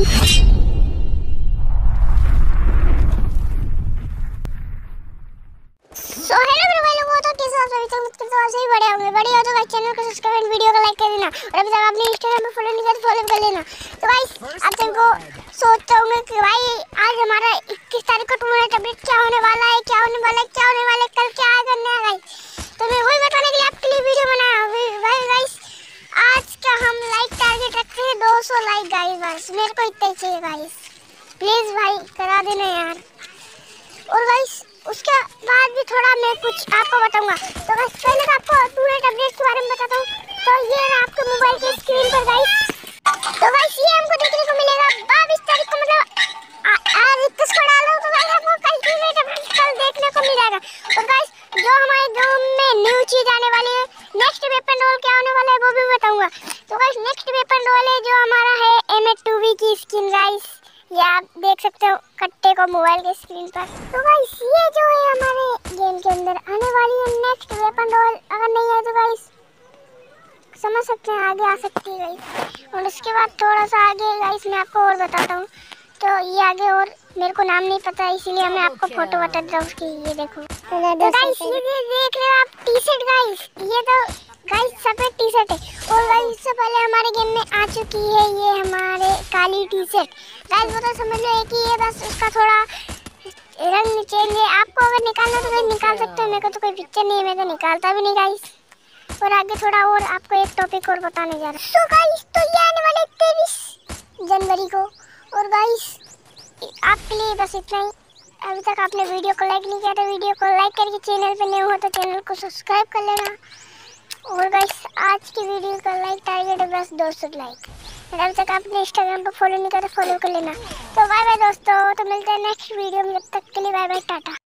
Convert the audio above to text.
So hello मेरे भाई लोगों, तो कैसे आप सभी तो ऐसे ही बड़े होंगे। बड़े हो तो गाइस चैनल को सब्सक्राइब, वीडियो को लाइक कर देना, और अभी तक आपने इंस्टाग्राम पे फॉलो नहीं किया तो फॉलो कर लेना। तो गाइस आप सबको सोचते होंगे कि भाई आज हमारा 21 तारीख को टूर्नामेंट अपडेट क्या होने वाला है, क्या होने वाला है, क्या होने वाला है, कल क्या करना है गाइस। तो मैं वही बताने के लिए आपके लिए वीडियो बनाया भाई। गाइस आज का हम लाइक टारगेट रखते हैं 200 लाइक गाइस। बस मेरे को इतना ही चाहिए गाइस, प्लीज भाई करा देना यार। और गाइस उसके बाद भी थोड़ा मैं कुछ आपको बताऊंगा। तो गाइस पहले तो आपको टूर्नामेंट अपडेट के बारे में बताता हूँ। तो ये रहा आपके मोबाइल के स्क्रीन पर गाइस। तो गाइस ये हमको देखने को मिलेगा 22 तारीख को, मतलब आज 21 को डालो तो गाइस आपको कल टूर्नामेंट अपडेट कल देखने को मिलेगा। और गाइस जो हमारे गेम में न्यू चीज आने वाली है, नेक्स्ट वेपन रोल क्या होने वाला है वो भी बताऊंगा। तो गाइस नेक्स्ट वेपन रोल है जो हमारा है M8 की स्किन गाइस, ये आप देख सकते हो कट्टे को मोबाइल के स्क्रीन पर। तो गाइस ये जो है हमारे गेम के अंदर आने वाली है नेक्स्ट वेपन रोल। अगर नहीं है तो गाइस समझ सकते हैं आगे आ सकती है गाइस। और उसके बाद थोड़ा सा आगे गाइस मैं आपको और बताता हूँ। तो ये आगे और मेरे को नाम नहीं पता, इसीलिए मैं आपको फोटो बता देता हूँ उसकी। ये देखो तो गाइस ये देख रहे हो आप टी शर्ट गाइस, ये तो गाइस सफेद टी शर्ट है। और गाइस इससे पहले हमारे गेम में आ चुकी है ये हमारे काली टी शर्ट गाइस। वो तो समझ लो एक ही है, बस उसका थोड़ा रंग चेंज है। आपको अगर निकालना तो गाइस निकाल सकते हो, मेरे को तो कोई पिक्चर नहीं है, मैं तो निकालता भी नहीं गाइस। और आगे थोड़ा और आपको एक टॉपिक और बताने जा रहा हूँ। तो गाइस तो ये आने वाले 23 जनवरी को। और गाइस आपके लिए बस इतना ही। अभी तक आपने वीडियो को लाइक नहीं किया तो वीडियो को लाइक करके, चैनल पे नए हो तो चैनल को सब्सक्राइब कर लेना। और गाइस आज की वीडियो का लाइक टारगेट है बस 200 लाइक। अभी तक आपने इंस्टाग्राम पर फॉलो नहीं किया तो फॉलो कर लेना। तो बाय बाय दोस्तों, तो मिलते हैं नेक्स्ट वीडियो में, जब तक के लिए बाय बाय टाटा।